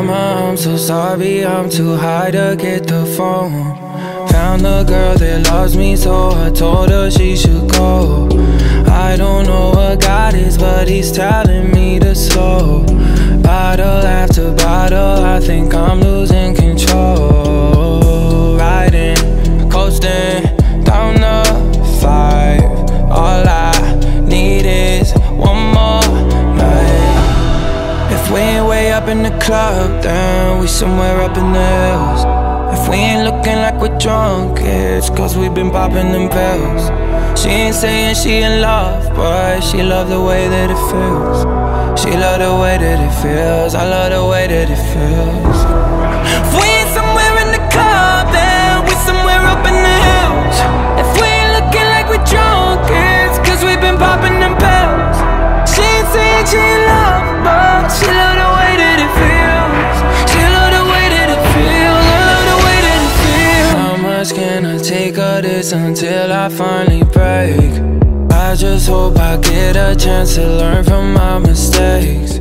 mama, I'm so sorry, I'm too high to get the phone. Found a girl that loves me, so I told her she should go. I don't know what God is, but he's telling me to slow. Bottle after bottle, I think I'm losing control. Riding, coasting down the 5. All I need is one more night. If we ain't way up in the club, then we somewhere up in the hills. If we ain't looking like we're drunk, it's cause we've been popping them pills. She ain't saying she in love, but she love the way that it feels. She love the way that it feels, I love the way that it feels. If we ain't somewhere in the club, then we somewhere up in the hills. If we ain't looking like we're drunk, it's cause we've been popping them pills. She ain't saying she in love, but she love the way that it feels. She love the way that it feels, I love the way that it feels. How much can I take of this until I finally break? I just hope I get a chance to learn from my mistakes.